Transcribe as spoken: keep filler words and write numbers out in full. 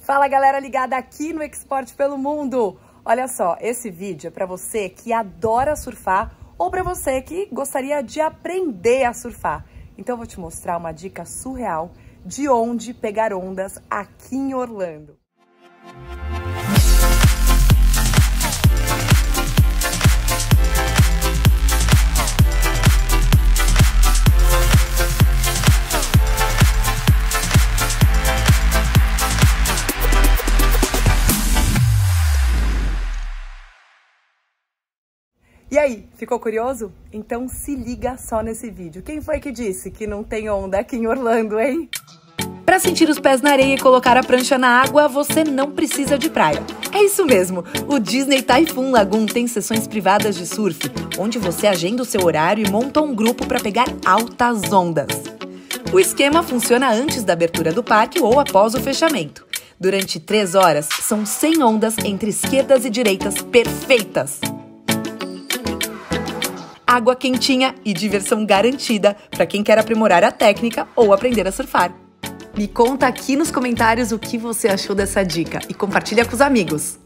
Fala galera ligada aqui no Esporte pelo Mundo. Olha só, esse vídeo é para você que adora surfar ou para você que gostaria de aprender a surfar. Então eu vou te mostrar uma dica surreal de onde pegar ondas aqui em Orlando. E aí, ficou curioso? Então se liga só nesse vídeo. Quem foi que disse que não tem onda aqui em Orlando, hein? Para sentir os pés na areia e colocar a prancha na água, você não precisa de praia. É isso mesmo, o Disney Typhoon Lagoon tem sessões privadas de surf, onde você agenda o seu horário e monta um grupo para pegar altas ondas. O esquema funciona antes da abertura do parque ou após o fechamento. Durante três horas, são cem ondas entre esquerdas e direitas perfeitas. Água quentinha e diversão garantida para quem quer aprimorar a técnica ou aprender a surfar. Me conta aqui nos comentários o que você achou dessa dica e compartilha com os amigos.